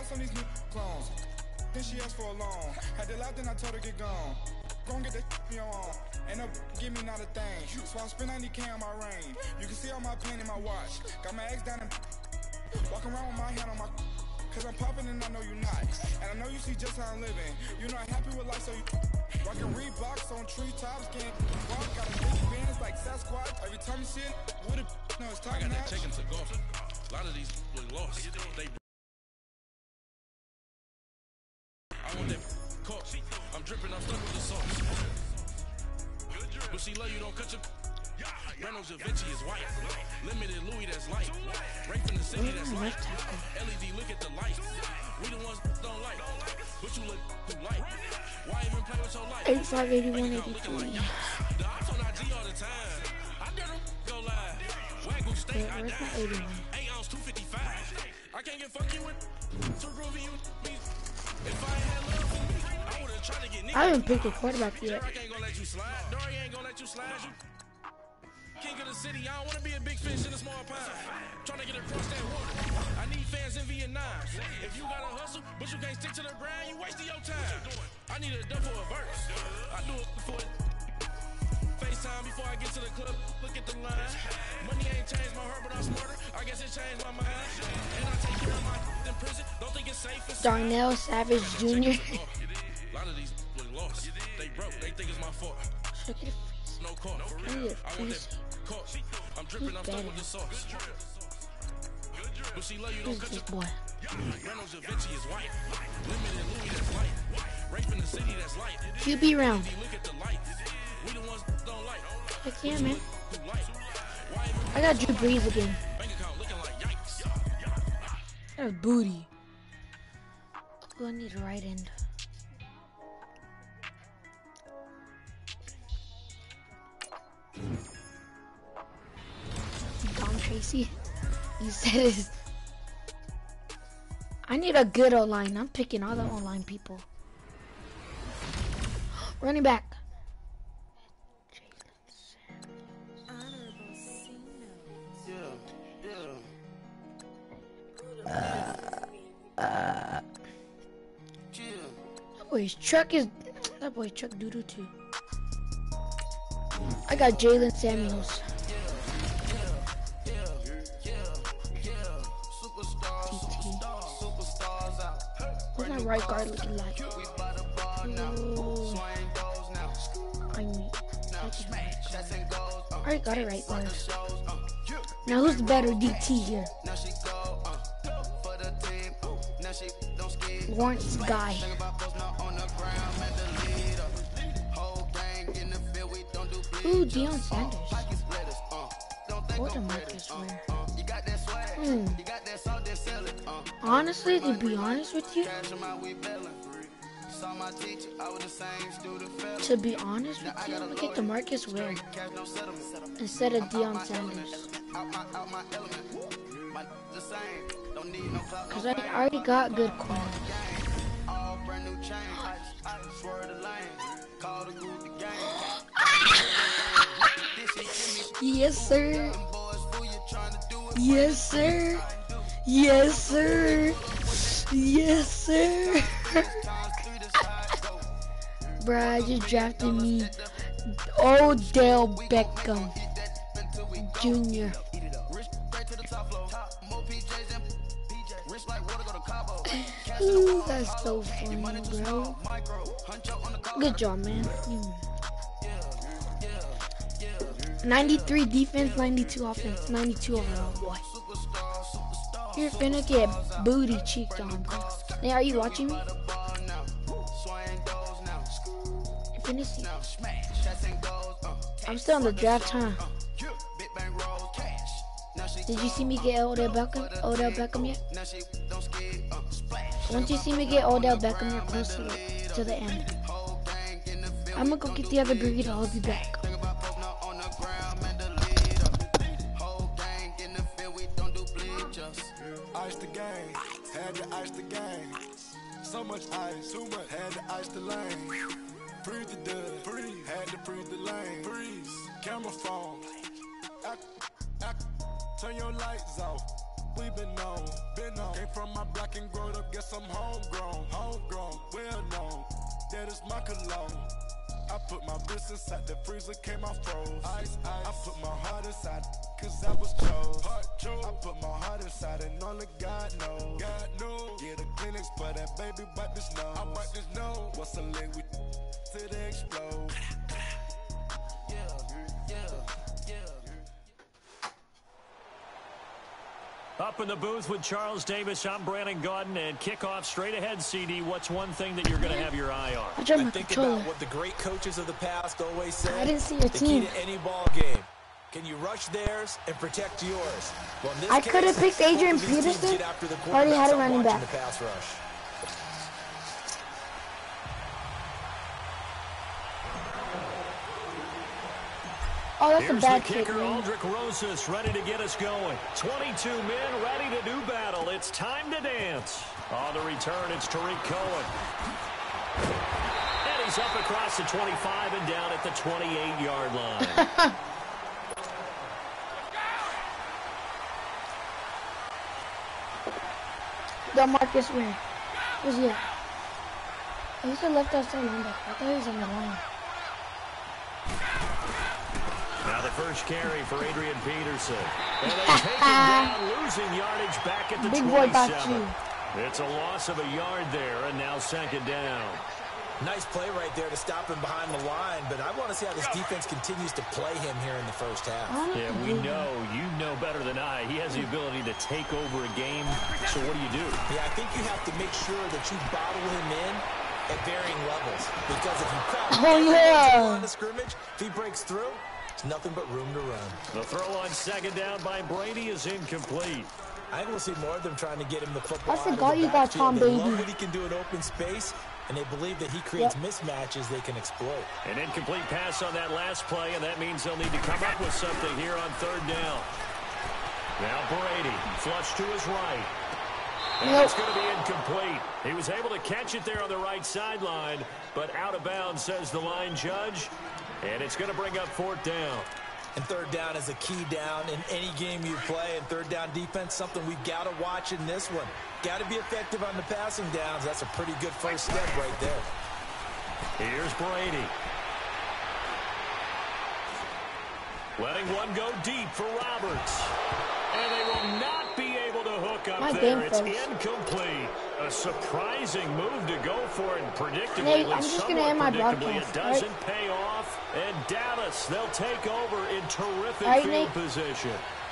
on these new clones. Then she asked for a loan. Had to laugh, then I told her get gone. Gon' get that you on. Ain't no give me not a thing. So I spend 90K on my range. You can see all my pain in my watch. Got my ex down and walking around with my hand on my. Cause I'm popping and I know you not. And I know you see just how I'm living. You're not happy with life, so you rockin' Reeboks on treetops, getting walk. Got a big bands like Sasquatch. Every time you see it, with it, no, it's top notch. I got that chicken to go. A lot of these were lost. I want that caught. I'm dripping, I'm stuck with the sauce. But she love you, don't cut your. Reynolds Da Vinci is white. Limited Louis, that's light. Right from the city, that's light. LED, look at the lights. We the ones don't like. But you look through light. Why even play with your life? 858183. The ops on IG all the time. I dare them go live. Wagyu steak, I die. 8 ounce 255. I can't get fuck you with. Too groovy you me. If I had love for me, I would've tried to get niggas. I haven't picked a quarterback yet. I ain't gonna let you slide. Dory ain't gonna let you slide. You king of the city, I don't wanna be a big fish in a small pond. Trying to get across that water. I need fans in Vietnam. If you gotta hustle, but you can't stick to the grind, you wasting your time. I need a double a verse. I do it before FaceTime before I get to the club. Look at the line. Money ain't changed my heart, but I'm smarter. I guess it changed my mind. And I take care of my in prison. Don't think it's safe. Darnell Savage Jr. A lot of these were lost. They broke. They think it's my fault. No call. I want that caught. I'm dripping, I'm stuck with the sauce. But she love you, don't cut your boy. Reynolds Da Vinci is white. Limited Louis, that's light. Rape in the city, that's light. QB round. Look at the lights. We the ones don't like. Heck yeah, man. I got Drew Brees again. Bank account looking like yikes. That's booty. Oh, I need a right end. Don Tracy. You said it. I need a good O-line. I'm picking all the O-line people. Running back. That boy's truck doo-doo too. I got Jalen Samuels. What's my right guard looking like? I got it right there. Now who's the better DT here? Lawrence Guy. Ooh, Deion Sanders. Or DeMarcus Ware. Honestly, to be honest with you, I'm gonna get DeMarcus Ware instead of Deion Sanders. Cause I already got good corner. Yes, sir. Yes, sir. Yes, sir. Yes, sir. Bruh, just drafted me Odell Beckham Jr. Ooh, that's so funny, bro. Good job, man. 93 defense, 92 offense, 92 overall, boy. You're finna get booty cheeked on, bro. Hey, are you watching me? You're finna see. I'm still on the draft, huh? Did you see me get Odell Beckham yet? Once you see me get Odell Beckham, you're close to the end. I'm gonna go get the other burrito. I'll be back. Ice the game, had to ice the game. So much ice, too much, had to ice the lane. Freeze the dust, freeze, had to freeze the lane. Freeze, camera phone. Turn your lights off. We been on, came from my block and growed up. guess I'm homegrown, well known. That is my cologne. I put my wrist inside the freezer, came out froze. Ice. I put my heart inside, cause I was chose. I put my heart inside and only God knows. Yeah, the clinics, but that baby wipe his nose. I wipe his nose. What's the link with till they explode? Up in the booth with Charles Davis, I'm Brandon Gaudin, and kickoff straight ahead, CD. What's one thing that you're going to have your eye on? I think about what the great coaches of the past always said. I didn't see your the team. key to any ball game. Can you rush theirs and protect yours? Well, in this I could have picked Adrian Peterson. Already had a running back. The pass rush. Oh, that's Here's a bad the kick, kicker, man. Aldrich Rosas, ready to get us going. 22 men ready to do battle. It's time to dance. On the return, it's Tariq Cohen. And he's up across the 25 and down at the 28-yard line. DeMarcus Ware. Where's he at? Oh, he's the left outside linebacker. I thought he was on the line. Now the first carry for Adrian Peterson. And they take him down, losing yardage back at the 27. Big boy got you. It's a loss of a yard there, and now second down. Nice play right there to stop him behind the line, but I want to see how this defense continues to play him here in the first half. Yeah, we know. You know better than I. He has the ability to take over a game. So what do? Yeah, I think you have to make sure that you bottle him in at varying levels. Because if you crowd on the scrimmage, if he breaks through, it's nothing but room to run. The throw on second down by Brady is incomplete. I think we'll see more of them trying to get him the football. I forgot you got Tom They Brady. love what he can do in open space, and they believe that he creates mismatches they can exploit. An incomplete pass on that last play, and that means they'll need to come up with something here on third down. Now Brady, flush to his right. And it's going to be incomplete. He was able to catch it there on the right sideline, but out of bounds, says the line judge. And it's going to bring up fourth down. And third down is a key down in any game you play. And third down defense, something we've got to watch in this one. Got to be effective on the passing downs. That's a pretty good first step right there. Here's Brady. Letting one go deep for Roberts. And they will not be able to hook up there. It's incomplete. A surprising move to go for it, predictably. Nate, I'm just going to end my broadcast. It doesn't pay off. And Dallas, they'll take over in terrific field Nate. position.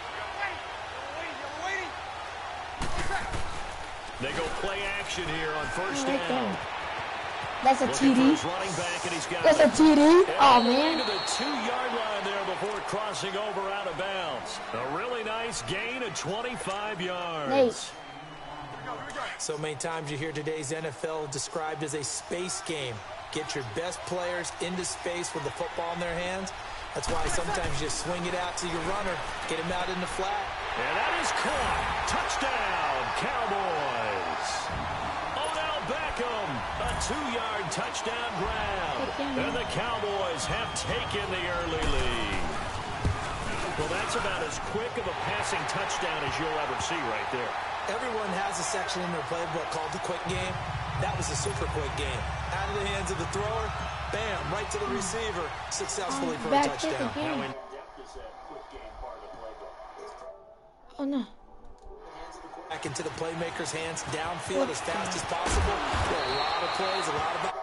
They go play action here on first down. That's a TD. Running back, and he's got That's a TD. Oh, man. To the 2-yard line there before crossing over out of bounds. A really nice gain of 25 yards. Nate. So many times you hear today's NFL described as a space game. Get your best players into space with the football in their hands. That's why sometimes you just swing it out to your runner, get him out in the flat. And that is caught. Touchdown, Cowboys. Odell Beckham, a 2-yard touchdown grab. And the Cowboys have taken the early lead. Well, that's about as quick of a passing touchdown as you'll ever see right there. Everyone has a section in their playbook called the quick game. That was the super quick game. Out of the hands of the thrower, bam, right to the receiver, successfully for a touchdown. How in depth is that quick game part of the playbook? Oh, no. Back into the playmaker's hands, downfield as fast as possible. A lot of plays, a lot of